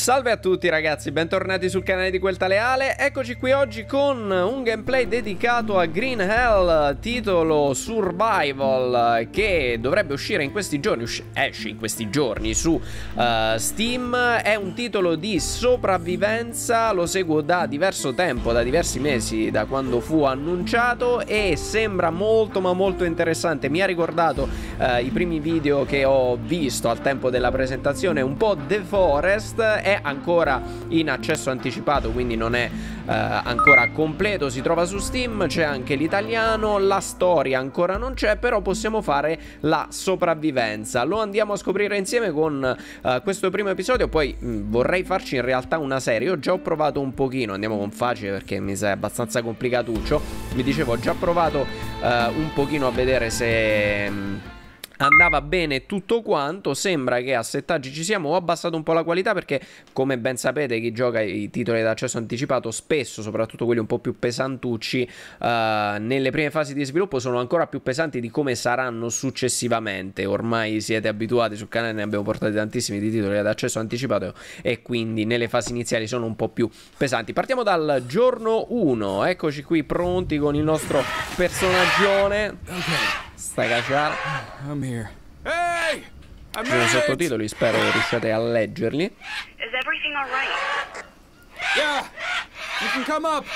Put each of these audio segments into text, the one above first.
Salve a tutti ragazzi, bentornati sul canale di Quelta Leale. Eccoci qui oggi con un gameplay dedicato a Green Hell, titolo survival che dovrebbe uscire in questi giorni, esce in questi giorni su Steam. È un titolo di sopravvivenza, lo seguo da diverso tempo, da diversi mesi, da quando fu annunciato, e sembra molto ma molto interessante. Mi ha ricordato i primi video che ho visto al tempo della presentazione, un po' The Forest. È ancora in accesso anticipato, quindi non è ancora completo, si trova su Steam, c'è anche l'italiano, la storia ancora non c'è, però possiamo fare la sopravvivenza. Lo andiamo a scoprire insieme con questo primo episodio, poi vorrei farci in realtà una serie. Io già ho provato un pochino, andiamo con facile perché mi sa abbastanza complicatuccio. Vi dicevo, ho già provato un pochino a vedere se andava bene tutto quanto. Sembra che a settaggi ci siamo. Ho abbassato un po' la qualità perché, come ben sapete, chi gioca i titoli d'accesso anticipato spesso, soprattutto quelli un po' più pesantucci, nelle prime fasi di sviluppo sono ancora più pesanti di come saranno successivamente. Ormai siete abituati, sul canale ne abbiamo portati tantissimi di titoli d'accesso anticipato e quindi nelle fasi iniziali sono un po' più pesanti. Partiamo dal giorno 1. Eccoci qui pronti con il nostro personaggione. Sta cacciara. I'm here. Hey! Ci sono sottotitoli, spero riusciate a leggerli. Is everything all right? Yeah! You can come up!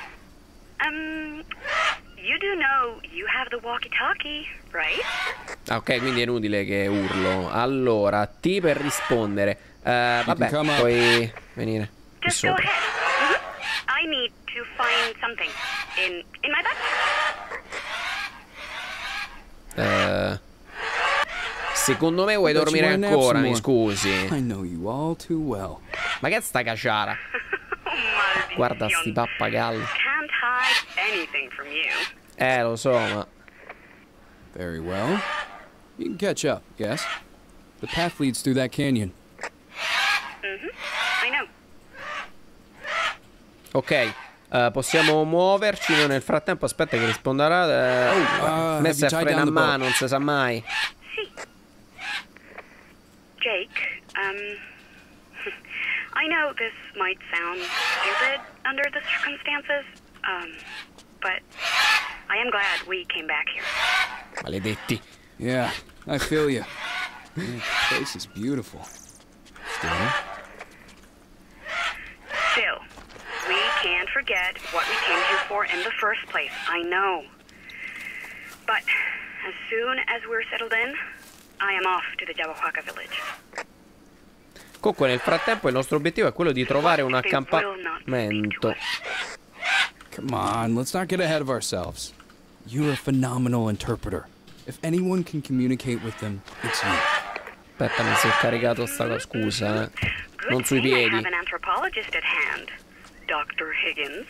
You do know you have the walkie-talkie, right? Ok, quindi è inutile che urlo. Allora, T per rispondere. Vabbè, puoi venire qui Just go sopra. ahead. I need to find something in my bag. Secondo me vuoi dormire ancora, mi scusi. I know you all too well. Ma che sta cacciara? Guarda sti pappagalli. Can't hide anything from you. Lo so, ma Very well. You can catch up, yes? The path leads through that canyon. I know. ok. Possiamo muoverci. Io nel frattempo aspetta che risponderà. Messa a freno a mano, non si sa mai. See. Jake, I know this might sound stupid under the circumstances, but I am glad we came back here. Maledetti. Yeah, I feel you. Man, the place is beautiful. Still? Still, we can't forget what we came here for in the first place, I know. But as soon as we're settled in, I am off to the Jabberwock village. Comunque nel frattempo il nostro obiettivo è quello di trovare un accampamento. Come on, let's not get ahead of ourselves. You're a phenomenal interpreter. If anyone can communicate with them, it's you. Aspetta, mi si è caricato sta scusa, non sui Good thing I piedi. have an anthropologist at hand, Dr. Higgins.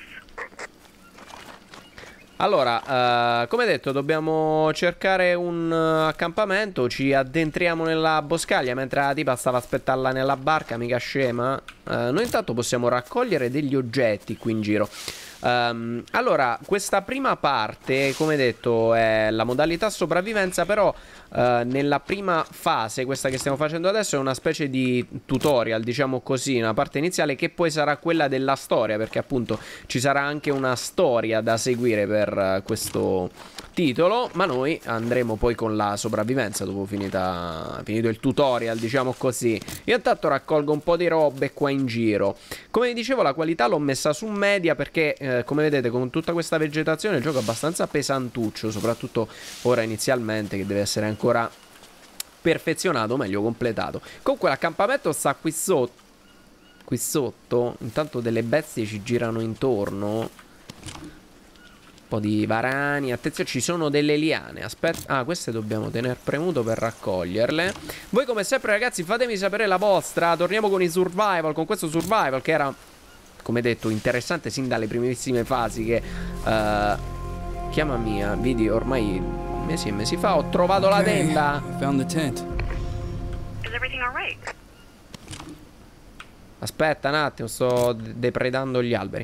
Allora, come detto, dobbiamo cercare un accampamento. Ci addentriamo nella boscaglia mentre la tipa stava aspettando nella barca, mica scema. Noi intanto possiamo raccogliere degli oggetti qui in giro. Allora, questa prima parte, come detto, è la modalità sopravvivenza, però nella prima fase, questa che stiamo facendo adesso, è una specie di tutorial, diciamo così, una parte iniziale che poi sarà quella della storia, perché appunto ci sarà anche una storia da seguire per questo titolo, ma noi andremo poi con la sopravvivenza dopo finito il tutorial, diciamo così. Io intanto raccolgo un po' di robe qua in giro. Come vi dicevo, la qualità l'ho messa su media perché come vedete, con tutta questa vegetazione il gioco è abbastanza pesantuccio, soprattutto ora inizialmente, che deve essere ancora perfezionato, meglio completato. Comunque l'accampamento sta qui sotto. Qui sotto intanto delle bestie ci girano intorno. Un po' di varani. Attenzione, ci sono delle liane. Aspetta. Ah, queste dobbiamo tenere premuto per raccoglierle. Voi come sempre ragazzi fatemi sapere la vostra. Torniamo con i survival, con questo survival che era, come detto, interessante sin dalle primissime fasi. Che chiama mia video ormai mesi e mesi fa. Ho trovato la tenda. Found the tent. Is everything all right? Aspetta un attimo, sto depredando gli alberi.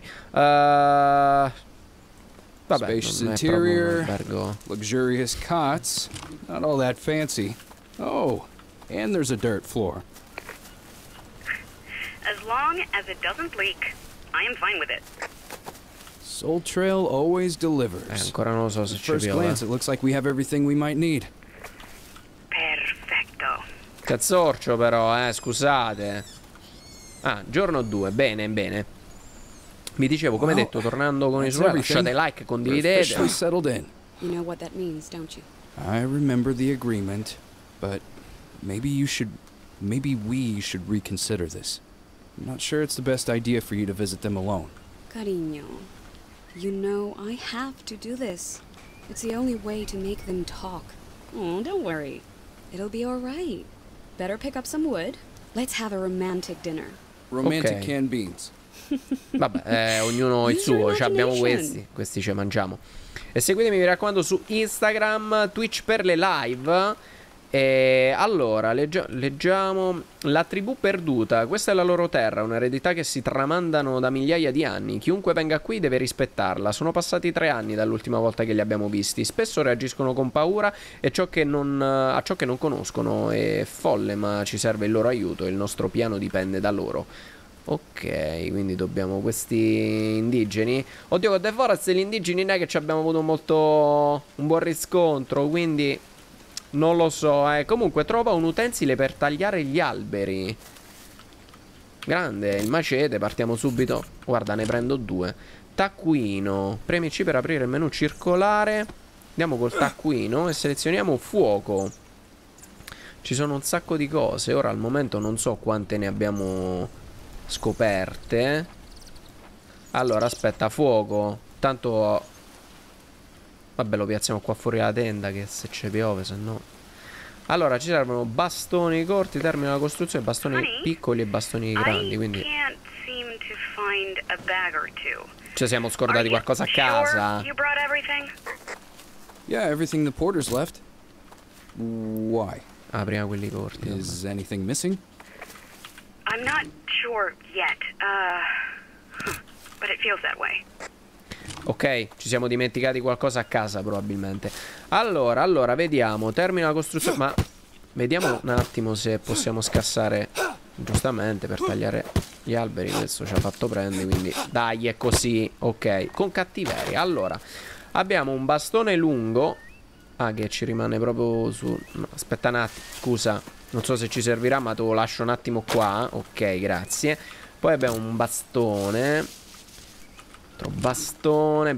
Vabbè, Spacious non è proprio un interior, albergo. luxurious cots, not all that fancy. Oh, and there's a dirt floor. As long as it doesn't leak, I am fine with it. Soul Trail always delivers. Ancora non lo so se At ci first piove. glance, it looks like we have everything we might need. Perfetto. Cazzorcio però, scusate. Ah, giorno 2, bene, bene. Vi dicevo, come detto, tornando con i That's suoi, everything. lasciate like, We're condividete. officially settled in. You know what that means, don't you? I remember the agreement, but maybe we should reconsider this. I'm not sure it's the best idea for you to visit them alone. Cariño, you know I have to do this. It's the only way to make them talk. Oh, don't worry. It'll be all right. Better pick up some wood. Let's have a romantic dinner. Romantic Ok. canned beans. Vabbè, ognuno il Use your suo, cioè abbiamo imagination. questi ci mangiamo. E seguitemi, mi raccomando, su Instagram, Twitch per le live. E allora, leggiamo la tribù perduta. Questa è la loro terra, un'eredità che si tramandano da migliaia di anni. Chiunque venga qui deve rispettarla. Sono passati 3 anni dall'ultima volta che li abbiamo visti. Spesso reagiscono con paura e a ciò che non conoscono. È folle, ma ci serve il loro aiuto. Il nostro piano dipende da loro. Ok, quindi dobbiamo questi indigeni. Oddio, con The Forest gli indigeni non è che ci abbiamo avuto un buon riscontro, quindi non lo so, Comunque trova un utensile per tagliare gli alberi. Grande, il macete, partiamo subito. Guarda, ne prendo 2. Taccuino, premi C per aprire il menu circolare. Andiamo col taccuino e selezioniamo fuoco. Ci sono un sacco di cose. Ora al momento non so quante ne abbiamo scoperte. Allora, aspetta, fuoco. Tanto vabbè, lo piazziamo qua fuori la tenda, che se ci piove, se no. Allora, ci servono bastoni corti, termina la costruzione, bastoni piccoli e bastoni grandi, quindi I can't seem to find a bag or two. ci siamo Are scordati you qualcosa a sure casa. you brought everything? Yeah, everything the porters left. Why? Apriamo quelli corti. vabbè. Is anything missing? I'm not sure yet. But it feels that way. Ok, ci siamo dimenticati qualcosa a casa probabilmente. Allora, vediamo. Termina la costruzione. Ma vediamo un attimo se possiamo scassare. Giustamente per tagliare gli alberi. Adesso ci ha fatto prendere, quindi dai, è così. Ok, con cattiveria. Allora, abbiamo un bastone lungo. Ah, che ci rimane proprio su... no, aspetta un attimo, scusa. Non so se ci servirà, ma te lo lascio un attimo qua. Ok, grazie. Poi abbiamo un bastone. Bastone.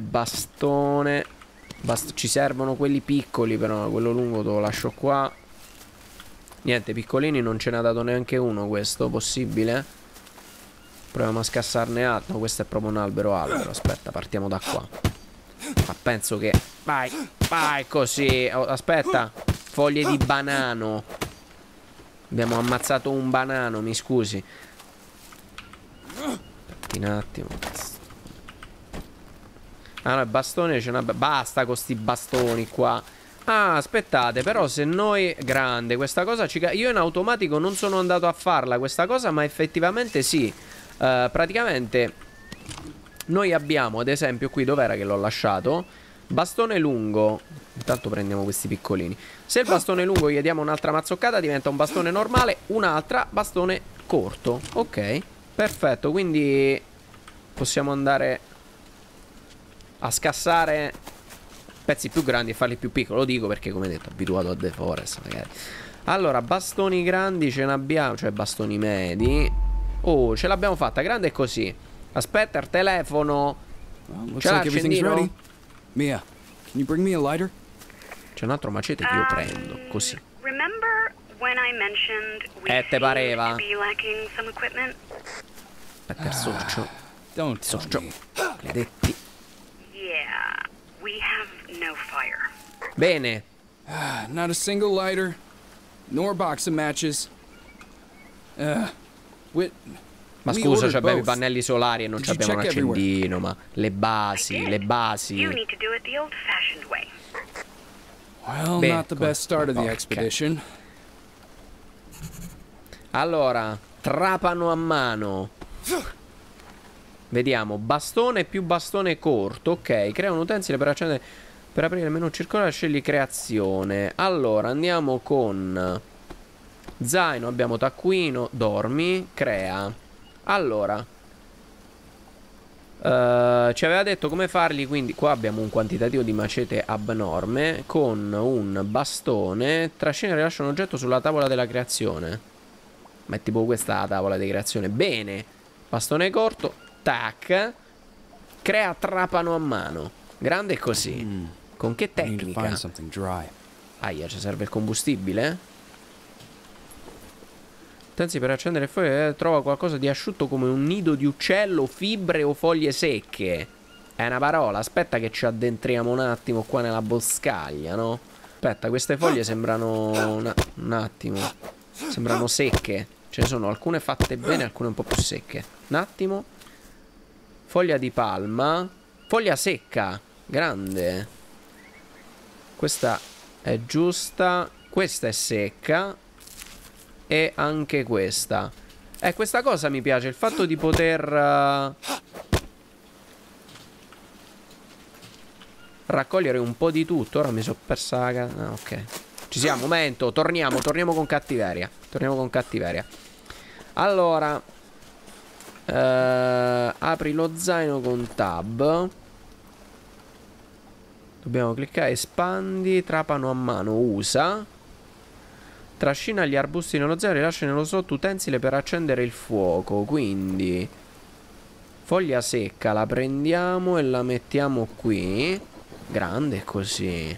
Ci servono quelli piccoli, però quello lungo te lo lascio qua. Niente, piccolini non ce n'ha dato neanche uno questo, possibile? Proviamo a scassarne altro. No, questo è proprio un albero. Aspetta, partiamo da qua. Ma penso che... Vai, così. Oh, aspetta. Foglie di banano. Abbiamo ammazzato un banano, mi scusi. Aspetti un attimo. Ah no, il bastone ce n'ha... Basta con sti bastoni qua. Ah, aspettate, però se noi... Grande, questa cosa ci... Io in automatico non sono andato a farla questa cosa, ma effettivamente sì. Praticamente noi abbiamo, ad esempio, qui dov'era che l'ho lasciato? Bastone lungo. Intanto prendiamo questi piccolini. Se il bastone lungo gli diamo un'altra mazzoccata, diventa un bastone normale, un'altra bastone corto. Ok, perfetto, quindi possiamo andare a scassare pezzi più grandi e farli più piccoli. Lo dico perché, come detto, abituato a The Forest magari. Allora, bastoni grandi ce ne abbiamo, cioè bastoni medi. Oh, ce l'abbiamo fatta, grande è così. Aspetta, il telefono. Well, looks Ce l'ha like everything's accendino? ready. Mia, can you bring me a lighter? C'è un altro macete che io prendo, così. Remember when I mentioned we Te seemed pareva? to be lacking some equipment? Aspetta, il sorcio. Don't tell Sorcio. me. Maledetti. Yeah, we have no fire. Bene. Not a single lighter, nor box of matches. Ma We scusa, ordered abbiamo i both. pannelli solari e non Did you abbiamo un check everywhere? accendino. Ma le basi, I le did. basi. You need to do it the old-fashioned way. Well, Beh, not the best start of the porca. expedition. Allora, trapano a mano. Vediamo, bastone più bastone corto. Ok, crea un utensile per accendere. Per aprire il menu circolare scegli creazione. Allora, andiamo con zaino, abbiamo taccuino, dormi, crea. Allora, ci aveva detto come farli, quindi qua abbiamo un quantitativo di macete abnorme. Con un bastone trascina e rilascia un oggetto sulla tavola della creazione. Ma è tipo questa la tavola di creazione. Bene. Bastone corto. Tac. Crea trapano a mano. Grande così. Con che I need to tecnica? find something dry. Aia, ci serve il combustibile? Anzi, per accendere il fuoco trova qualcosa di asciutto come un nido di uccello, fibre o foglie secche. È una parola, aspetta che ci addentriamo un attimo qua nella boscaglia, no? Aspetta, queste foglie sembrano... un attimo. Sembrano secche. Ce ne sono alcune fatte bene, alcune un po' più secche. Un attimo. Foglia di palma. Foglia secca. Grande. Questa è giusta. Questa è secca. E anche questa. Questa cosa mi piace. Il fatto di poter raccogliere un po' di tutto. Ora mi sono persa la... Ah, ok. Ci siamo, momento. Torniamo con cattiveria. Torniamo con cattiveria. Allora, apri lo zaino con tab. Dobbiamo cliccare espandi. Trapano a mano. Usa. Trascina gli arbusti nello zaino e rilascia nello slot utensile per accendere il fuoco. Quindi foglia secca la prendiamo e la mettiamo qui. Grande così.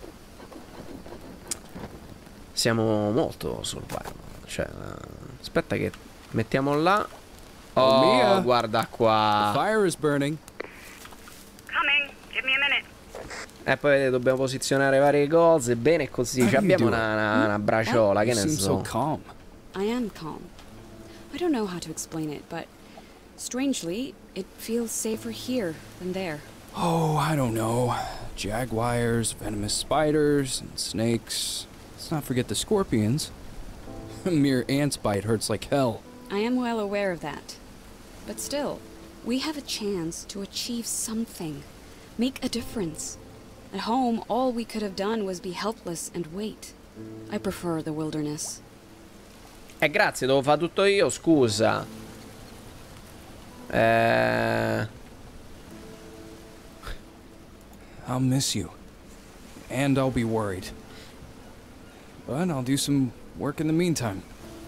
Siamo molto sul survival. Cioè, aspetta che mettiamo là. Oh, Mia. guarda qua. The fire is burning. Coming. Give me a minute. E poi vedete, dobbiamo posizionare varie cose. Bene così. How do you Abbiamo do it? una braciola. Che You ne seem so so. calm. I am calm. I don't know how to explain it, but strangely, it feels safer here than there. Oh, I don't know. Jaguars, venomous spiders, and snakes. Let's not forget the scorpions. A mere ant's bite hurts like hell. I am well aware of that. But still, we have a chance to achieve something. Make a difference. At home, all we could have done was be helpless and wait. I prefer the wilderness. Grazie, devo fare tutto io, scusa. I'll miss you. And I'll be worried. But I'll do some work in the meantime.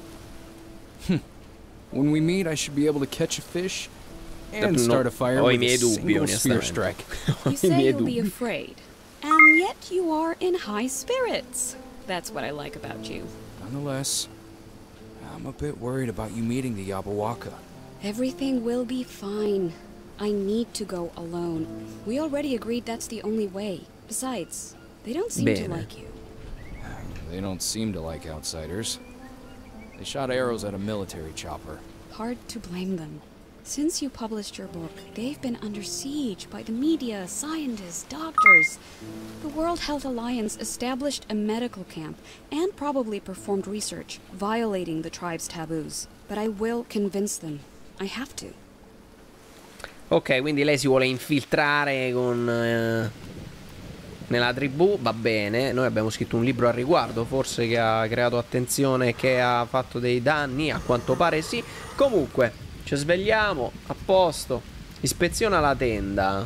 When we meet, I should be able to catch a fish and start a fire Ho i with miei a dubbi, single spear onestamente. strike. You I say miei you'll be dubbi. afraid, and yet you are in high spirits. That's what I like about you. Nonetheless, I'm a bit worried about you meeting the Yabawaka. Everything will be fine. I need to go alone. We already agreed that's the only way. Besides, they don't seem to Bene. like you. They don't seem to like outsiders. They shot arrows at a military chopper. Hard to blame them. Since you published your book, they've been under siege by the media, scientists, doctors. The World Health Alliance established a medical camp and probably performed research, violating the tribe's taboos. But I will convince them. I have to. Ok, quindi lei si vuole infiltrare con nella tribù, va bene. Noi abbiamo scritto un libro al riguardo, forse, che ha creato attenzione e che ha fatto dei danni, a quanto pare sì. Comunque, ci svegliamo, a posto. Ispeziona la tenda.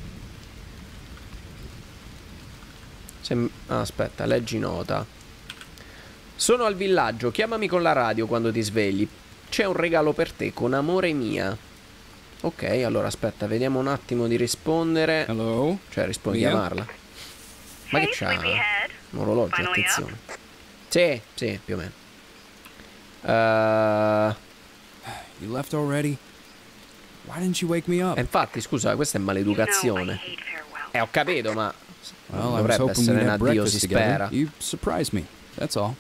Aspetta, leggi nota. Sono al villaggio, chiamami con la radio quando ti svegli. C'è un regalo per te, con amore mia. Ok, allora aspetta, vediamo un attimo di rispondere. Hello? Cioè, rispondi, Mia? chiamarla. Ma Hey, che c'ha? sleepyhead. Un orologio, Finally attenzione. Sì, sì, più o meno. You left already? Why didn't you wake me up? Infatti, scusa, questa è You know I maleducazione. hate farewell. Ho capito, ma Well, I was dovrebbe hoping essere we'd un have addio, breakfast si together. spera. You surprised me. That's all.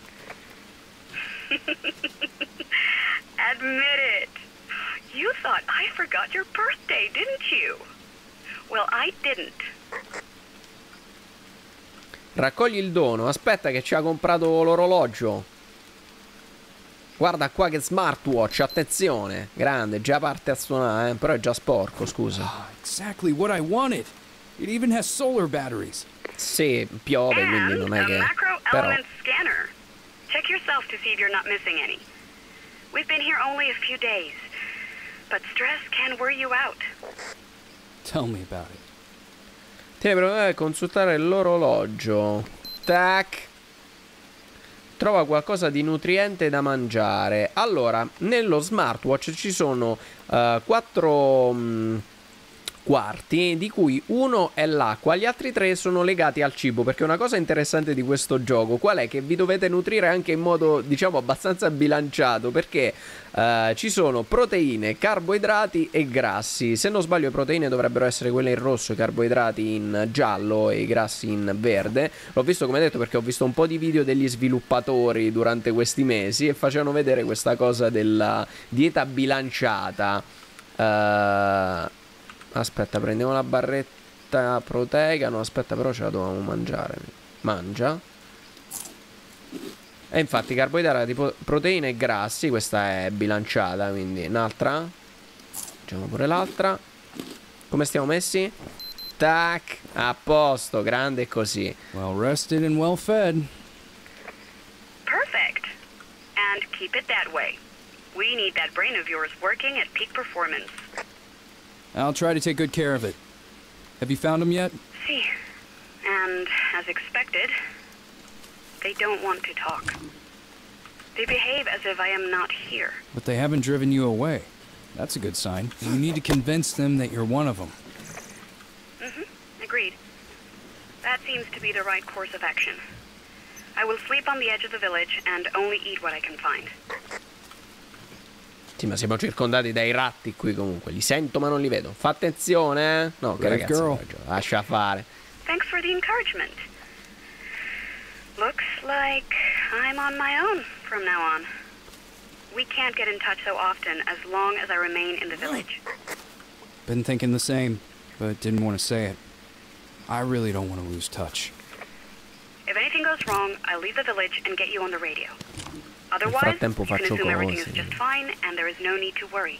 Admit it. You thought I forgot your birthday, didn't you? Well, I didn't. Raccogli il dono. Aspetta che ci ha comprato l'orologio. Guarda qua che smartwatch, attenzione. Grande, già parte a suonare, però è già sporco, scusa. Exactly what I wanted. It even has solar batteries. Sì, piove, quindi And non è a che... macro Però... element scanner. Check yourself to see if you're not missing any. We've been here only a few days. but stress can wear you out. Tell me about it. Tieni per consultare l'orologio. Tac. Trova qualcosa di nutriente da mangiare. Allora, nello smartwatch ci sono 4 quarti, di cui uno è l'acqua, gli altri 3 sono legati al cibo, perché una cosa interessante di questo gioco qual è? Che vi dovete nutrire anche in modo, diciamo, abbastanza bilanciato, perché ci sono proteine, carboidrati e grassi. Se non sbaglio, le proteine dovrebbero essere quelle in rosso, i carboidrati in giallo e i grassi in verde. L'ho visto, come detto, perché ho visto un po' di video degli sviluppatori durante questi mesi e facevano vedere questa cosa della dieta bilanciata. Aspetta, prendiamo la barretta proteica. No, aspetta, però ce la dovevamo mangiare. Mangia. E infatti carboidrati, proteine e grassi. Questa è bilanciata, quindi un'altra. Facciamo pure l'altra. Come stiamo messi? Tac, a posto, grande così. Well rested and well fed. Perfect. And keep it that way. We need that brain of yours working at peak performance. I'll try to take good care of it. Have you found them yet? See, and as expected, they don't want to talk. They behave as if I am not here. But they haven't driven you away. That's a good sign. You need to convince them that you're one of them. Agreed. That seems to be the right course of action. I will sleep on the edge of the village and only eat what I can find. Sì, ma siamo circondati dai ratti qui comunque. Li sento ma non li vedo. Fa attenzione, eh? No, che Right, ragazzi, girl. lascia fare. Thanks for the encouragement. Looks like I'm on my own from now on. We can't get in touch so often as long as I remain in the village. Been thinking the same, but didn't want to say it. I really don't want to lose touch. If anything goes wrong, I'll leave the village and get you on the radio. Nel Otherwise, frattempo you can faccio assume everything is cose. just fine and there is no need to worry.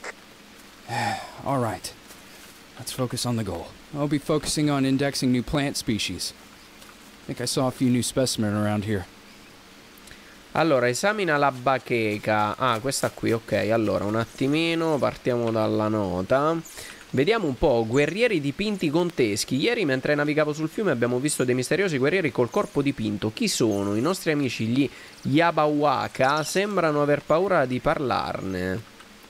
All right. Let's focus on the goal. I'll be focusing on indexing new plant species. I think I saw a few new specimen around here. Allora, esamina la bacheca. Ah, questa qui, ok. Allora, un attimino, partiamo dalla nota. Vediamo un po', guerrieri dipinti conteschi. Ieri mentre navigavo sul fiume abbiamo visto dei misteriosi guerrieri col corpo dipinto. Chi sono? I nostri amici gli Yabawaka sembrano aver paura di parlarne.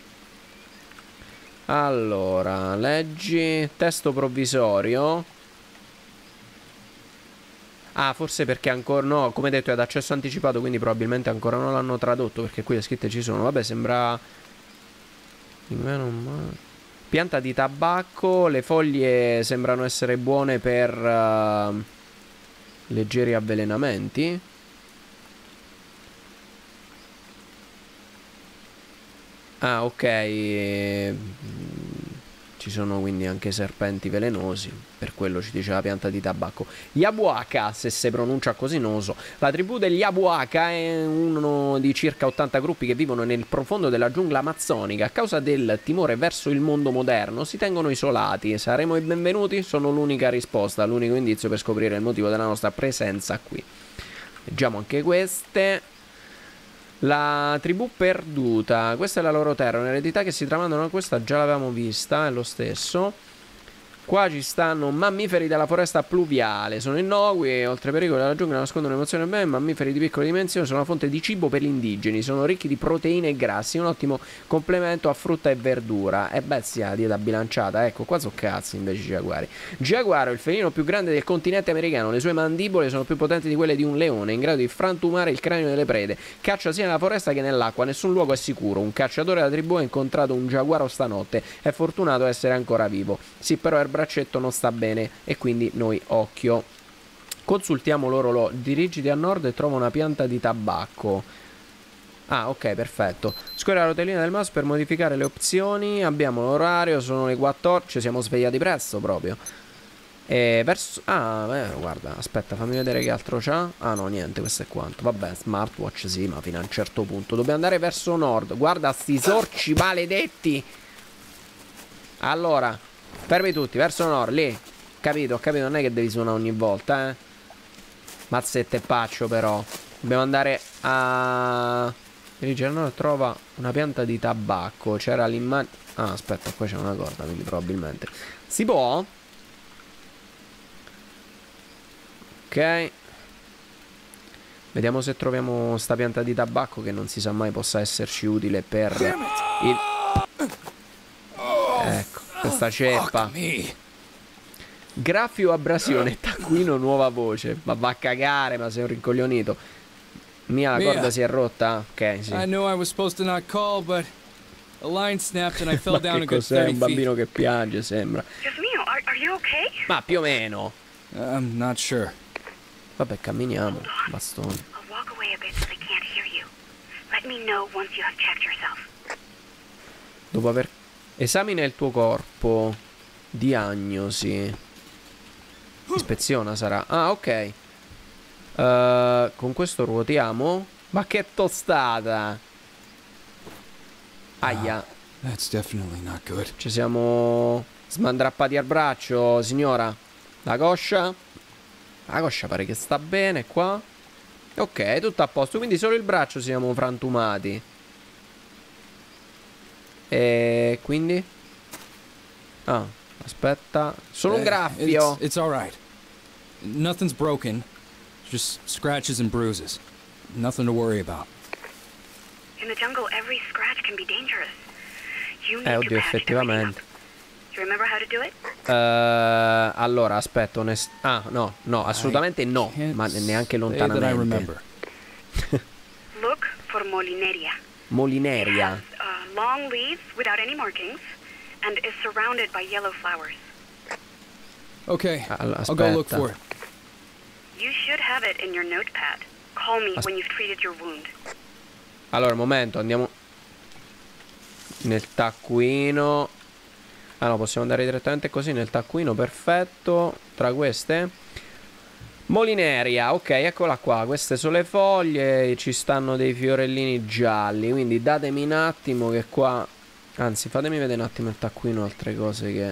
Allora, leggi testo provvisorio. Ah, forse perché ancora no, come detto è ad accesso anticipato, quindi probabilmente ancora non l'hanno tradotto, perché qui le scritte ci sono. Vabbè, sembra pianta di tabacco, le foglie sembrano essere buone per leggeri avvelenamenti. Ah, ok. Ci sono quindi anche serpenti velenosi. Per quello ci dice la pianta di tabacco. Yabuaka, se si pronuncia così non lo so. La tribù degli Yabuaka è uno di circa 80 gruppi che vivono nel profondo della giungla amazzonica. A causa del timore verso il mondo moderno si tengono isolati. Saremo i benvenuti? Sono l'unica risposta, l'unico indizio per scoprire il motivo della nostra presenza qui. Leggiamo anche queste. La tribù perduta, questa è la loro terra, un'eredità che si tramandano. Questa già l'avevamo vista, è lo stesso. Qua ci stanno mammiferi della foresta pluviale, sono innocui e oltre pericoli della giungla nascondono emozioni bene. Mammiferi di piccole dimensioni sono una fonte di cibo per gli indigeni, sono ricchi di proteine e grassi, un ottimo complemento a frutta e verdura. E beh, sia dieta bilanciata, ecco, qua sono cazzi invece i giaguari. Giaguaro, il felino più grande del continente americano, le sue mandibole sono più potenti di quelle di un leone, in grado di frantumare il cranio delle prede. Caccia sia nella foresta che nell'acqua, nessun luogo è sicuro. Un cacciatore della tribù ha incontrato un giaguaro stanotte, è fortunato a essere ancora vivo. Sì, però il braccetto non sta bene e quindi noi occhio. Consultiamo l'orologio. Dirigiti a nord e trova una pianta di tabacco. Ah, ok, perfetto. Scorri la rotellina del mouse per modificare le opzioni. Abbiamo l'orario, sono le 14. Ci siamo svegliati presto proprio. E verso... Ah, guarda, aspetta, fammi vedere che altro c'ha. Ah no, niente, questo è quanto. Vabbè, smartwatch sì, ma fino a un certo punto. Dobbiamo andare verso nord. Guarda sti sorci maledetti. Allora, fermi tutti, verso nord, lì. Capito, ho capito, non è che devi suonare ogni volta, Mazzette e paccio però. Dobbiamo andare a... Dirige al nord, trova una pianta di tabacco. C'era l'immagine. Ah, aspetta, qua c'è una corda, quindi probabilmente si può. Ok. Vediamo se troviamo sta pianta di tabacco, che non si sa mai possa esserci utile per il... Ecco, questa ceppa. Graffio, abrasione, taccuino, nuova voce. Ma va a cagare, ma sei un rincoglionito. Mia, la corda si è rotta? Ok, sì. I knew I was supposed to not call, but a line snapped and I fell down a good 30 cos'è? Un feet. bambino che piange, sembra. Dios mio, are you okay? Ma più o meno. I'm not sure. Vabbè, camminiamo. Bastone. I'll walk away a bit so they can't hear you. Let me know once you have checked yourself. Dopo aver... Esamina il tuo corpo. Diagnosi. Ispeziona sarà. Ah, ok. Con questo ruotiamo. Ma che tostata. Aia. That's definitely not good. Ci siamo smandrappati al braccio, signora. La coscia. La coscia pare che sta bene qua. Ok, tutto a posto. Quindi solo il braccio siamo frantumati. E quindi? Ah, aspetta. Solo un graffio. It's all right. Nothing's broken. Just scratches and bruises. Nothing to worry about. In the jungle, every scratch can be dangerous. You need to Oddio, patch everything effettivamente. up. You remember how to do it? Allora, aspetta, ah, no, assolutamente no, ma neanche lontanamente. Look for Molineria. Molineria. It has, long leaves without any markings and is surrounded by yellow flowers. Okay, Allora, I'll go look aspetta. for it. You should have it in your notepad. Call me when you've treated your wound. Allora, momento, andiamo nel taccuino. Ah no, possiamo andare direttamente così nel taccuino, perfetto. Tra queste Molineria, ok, eccola qua. Queste sono le foglie, ci stanno dei fiorellini gialli. Quindi datemi un attimo che qua... Anzi, fatemi vedere un attimo il taccuino, altre cose che...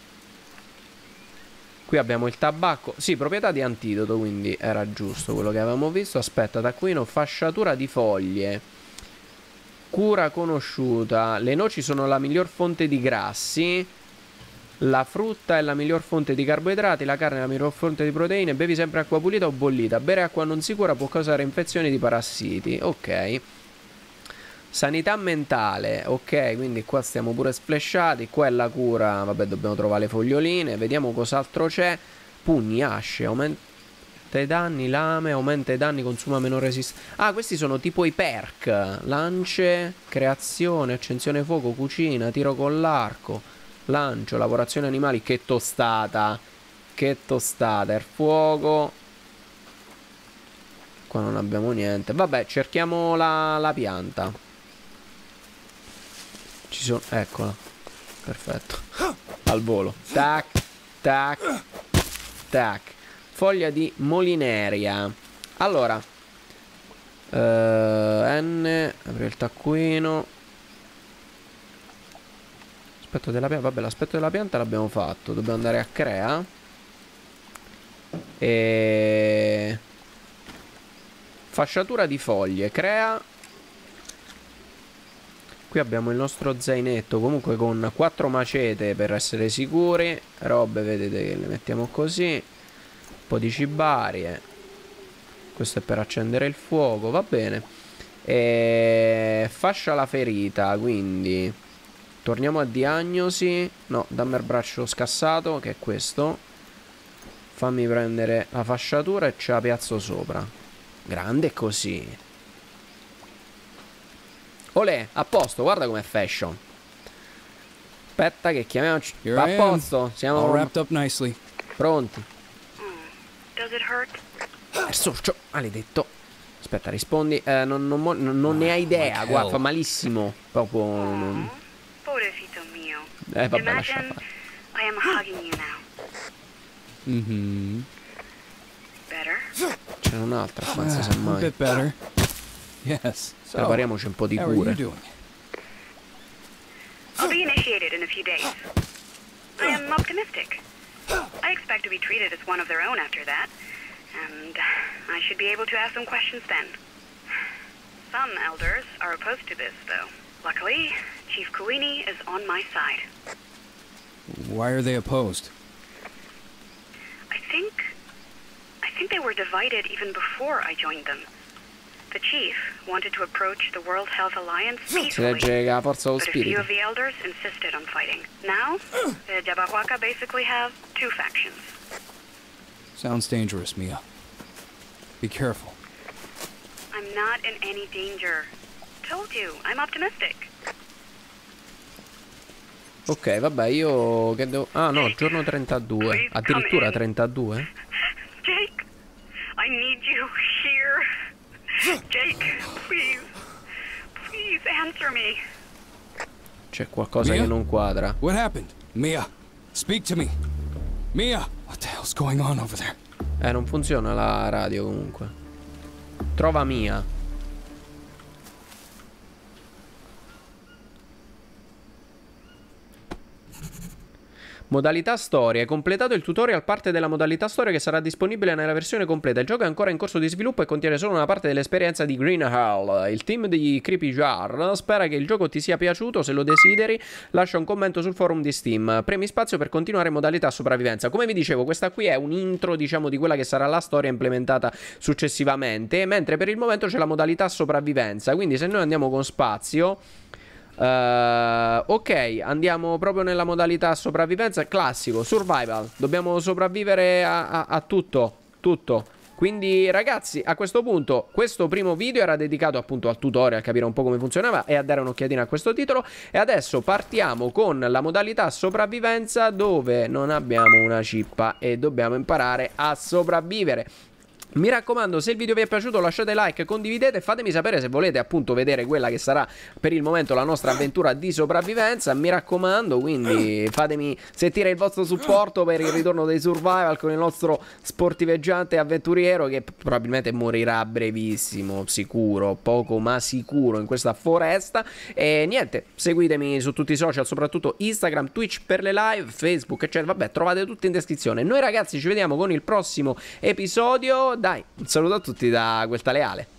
Qui abbiamo il tabacco. Sì, proprietà di antidoto, quindi era giusto quello che avevamo visto. Aspetta, taccuino, fasciatura di foglie. Cura conosciuta. Le noci sono la miglior fonte di grassi. La frutta è la miglior fonte di carboidrati. La carne è la miglior fonte di proteine. Bevi sempre acqua pulita o bollita. Bere acqua non sicura può causare infezioni di parassiti. Ok. Sanità mentale. Ok, quindi qua stiamo pure splashati. Qua è la cura. Vabbè, dobbiamo trovare le foglioline. Vediamo cos'altro c'è. Pugni, asce. Aumenta i danni. Lame. Aumenta i danni. Consuma meno resistenza. Ah, questi sono tipo i perk. Lance. Creazione. Accensione fuoco. Cucina. Tiro con l'arco. Lancio. Lavorazione animali. Che tostata. Che tostata. Il fuoco. Qua non abbiamo niente. Vabbè, cerchiamo la pianta. Ci sono... Eccola. Perfetto. Al volo. Tac. Tac. Tac. Foglia di Molineria. Allora. N. Apri il taccuino. Aspetto della pianta. Vabbè, l'aspetto della pianta l'abbiamo fatto. Dobbiamo andare a Crea. E... Fasciatura di foglie. Crea. Qui abbiamo il nostro zainetto. Comunque con 4 macete per essere sicuri. Robe, vedete che le mettiamo così. Un po' di cibarie. Questo è per accendere il fuoco. Va bene. E... Fascia la ferita. Quindi torniamo a diagnosi. No, dammi il braccio scassato, che è questo. Fammi prendere la fasciatura e ce la piazzo sopra. Grande così. Olè, a posto, guarda com'è fashion. Aspetta che chiamiamoci. Here A I am, posto, siamo all wrapped up nicely. pronti. Does it hurt? Il sorcio, maledetto. Aspetta, rispondi. Non ne hai idea, like guarda, hell. fa malissimo. Proprio... non- Pobrecito mio. vabbè, lascia Imagine fare. I am hugging you now. Mm-hmm. Better? C'è un'altra qua, se A semmai. bit better. Yes. So, Prepariamoci un po' di how are you cure. doing? I'll be initiated in a few days. I am optimistic. I expect to be treated as one of their own after that, and I should be able to ask some questions then. Some elders are opposed to this, though. Luckily, Chief Kuini is on my side. Why are they opposed? I think they were divided even before I joined them. The chief wanted to approach the World Health Alliance Si peacefully, legge che ha forza dello but a few spirito. of the elders insisted on fighting. Now, the Jabahuaca basically have two factions. Sounds dangerous, Mia. Be careful. I'm not in any danger. Told you, I'm optimistic. Ok, vabbè, io che devo... Ah no, giorno 32. Addirittura 32? Jake, I need you here. Jake, please. Please answer me. C'è qualcosa Mia? che non quadra. What happened? Mia, speak to me. Mia, what the hell's going on over there? Non funziona la radio comunque. Trova Mia. Modalità storia. È completato il tutorial parte della modalità storia che sarà disponibile nella versione completa. Il gioco è ancora in corso di sviluppo e contiene solo una parte dell'esperienza di Green Hell. Il team di Creepy Jar spera che il gioco ti sia piaciuto. Se lo desideri, lascia un commento sul forum di Steam. Premi spazio per continuare modalità sopravvivenza. Come vi dicevo, questa qui è un intro, diciamo, di quella che sarà la storia implementata successivamente. Mentre per il momento c'è la modalità sopravvivenza. Quindi se noi andiamo con spazio... ok, andiamo proprio nella modalità sopravvivenza classico, survival. Dobbiamo sopravvivere a tutto. Quindi ragazzi, a questo punto questo primo video era dedicato appunto al tutorial, a capire un po' come funzionava e a dare un'occhiatina a questo titolo. E adesso partiamo con la modalità sopravvivenza, dove non abbiamo una cippa e dobbiamo imparare a sopravvivere. Mi raccomando, se il video vi è piaciuto lasciate like, condividete e fatemi sapere se volete appunto vedere quella che sarà per il momento la nostra avventura di sopravvivenza. Mi raccomando, quindi fatemi sentire il vostro supporto per il ritorno dei survival con il nostro sportiveggiante avventuriero che probabilmente morirà a brevissimo, sicuro, poco ma sicuro in questa foresta. E niente, seguitemi su tutti i social, soprattutto Instagram, Twitch per le live, Facebook eccetera, vabbè, trovate tutto in descrizione. Noi ragazzi ci vediamo con il prossimo episodio. Dai, un saluto a tutti da Quel Tale Ale.